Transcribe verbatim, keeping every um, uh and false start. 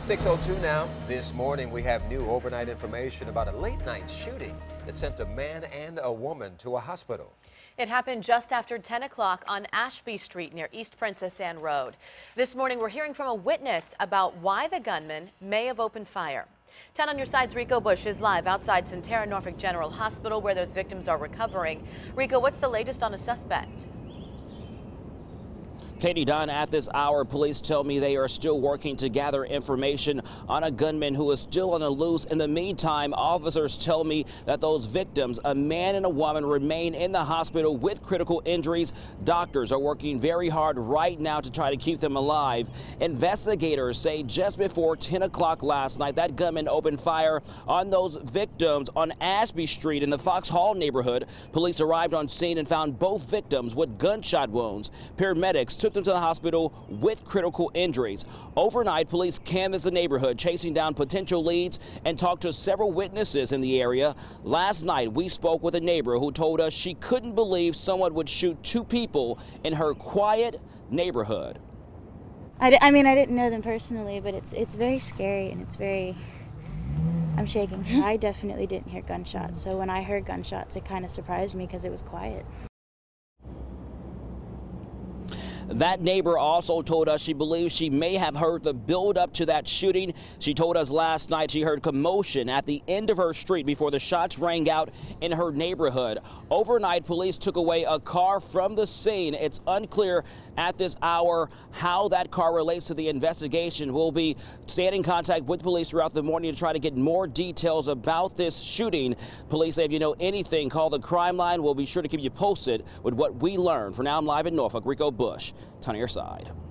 six oh two now. This morning we have new overnight information about a late night shooting that sent a man and a woman to a hospital. It happened just after ten o'clock on Ashby Street near East Princess Anne Road. This morning we're hearing from a witness about why the gunman may have opened fire. ten on your side's Rico Bush is live outside Centera Norfolk General Hospital where those victims are recovering. Rico, what's the latest on a suspect? Katie, Don, at this hour, police tell me they are still working to gather information on a gunman who is still on the loose. In the meantime, officers tell me that those victims, a man and a woman, remain in the hospital with critical injuries. Doctors are working very hard right now to try to keep them alive. Investigators say just before ten o'clock last night, that gunman opened fire on those victims on Ashby Street in the Fox Hall neighborhood. Police arrived on scene and found both victims with gunshot wounds. Paramedics took them to the hospital with critical injuries. Overnight, police canvassed the neighborhood, chasing down potential leads and talked to several witnesses in the area. Last night, we spoke with a neighbor who told us she couldn't believe someone would shoot two people in her quiet neighborhood. I, d I mean, I didn't know them personally, but it's it's very scary and it's very, I'm shaking. I definitely didn't hear gunshots, so when I heard gunshots, it kind of surprised me because it was quiet. That neighbor also told us she believes she may have heard the build up to that shooting. She told us last night she heard commotion at the end of her street before the shots rang out in her neighborhood. Overnight, police took away a car from the scene. It's unclear at this hour how that car relates to the investigation. We'll be staying in contact with police throughout the morning to try to get more details about this shooting. Police say if you know anything, call the crime line. We'll be sure to keep you posted with what we learn. For now, I'm live in Norfolk. Rico Bush, ten on your side.